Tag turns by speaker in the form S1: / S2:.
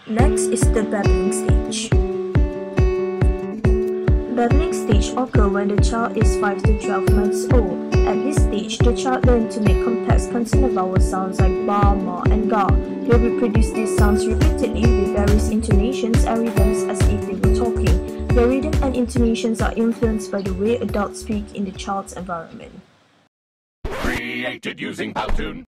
S1: Next is the babbling stage. Babbling stage occurs when the child is 5 to 12 months old. At this stage, the child learns to make complex consonant vowel sounds like ba, ma, and ga. They reproduce these sounds repeatedly with various intonations and rhythms as if they were talking. The rhythm and intonations are influenced by the way adults speak in the child's environment.
S2: Created using Powtoon.